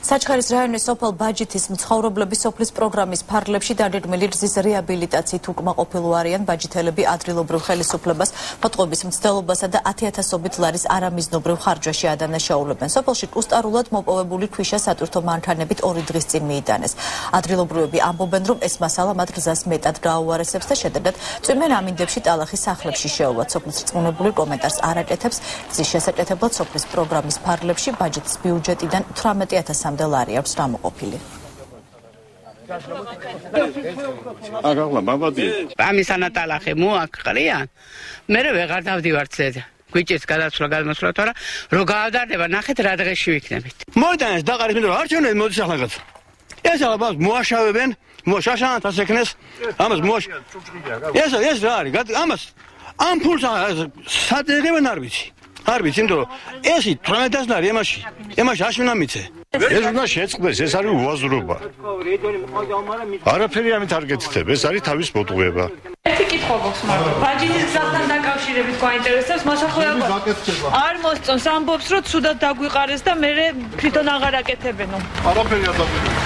საჩხერის რაიონის სოფელ ბაჯითის მცხოვრებლების სოფლის პროგრამის ფარგლებში დაგეგმილი რძის რეაბილიტაციით უკმაყოფილო არიან ბაჯითელები ადგილობრივ ხელისუფლებას, მოტყობის მცდელობასა და 10,000-ობით ლარის არამიზნობრივ ხარჯვაში ადანაშაულებენ. სოფელში კუსტარულად მოპოვებული ქვიშა სატვირთო მანქანებით 2 დღის წინ მიიტანეს. ადგილობრივები ამბობენ, რომ ეს მასალა მათ გზას მეტად გააუარესებს და შედარდად წვიმენ ამინდებში ტალახის სახლებში შეუვათ. სოფლის რწმუნებული კომენტარს არ აკეთებს. რძის შესაკეთებლად სოფლის პროგრამის ფარგლებში ბაჯეთის ბიუჯეტიდან 18,000 ლარი აქვს გამოყოფილი. ამის ანატალახი მოაყრიან. მე ვეღარ დავდივარ წედ. გვიჭირს გადასვლა გადმოსვლა, თორემ რო გაავდარდება, ნახეთ რა დღეში ვიქნებით. მოიტანეს დაყარეს მინდა არჩევნები მოდის ახლა. ეს ახლა მოაშავებენ, მოშაშანათას ეკნეს, ამას ეს რა არის? ამას ამ ფულს სადღებენ არ ვიცი. არ ვიცი, იმიტომ რომ ეს 18,000 ლარი ემაში აშუნა მიცე. ეს უნდა შეწყდეს, ეს არის უაზრობა. არაფერი ამით არ გეთითებ, ეს არის თავის მოტყუება. ერთი კითხვა გვაქვს მარტო. ბაჯითის გზასთან დაკავშირებით გვაინტერესებს მოსახლეობა. არ მოსწონს, ამბობს, რომ ცუდად დაგვიყარეს და მე თვითონ აღარ აკეთებენო. არაფერი არ დაგვიყარეს.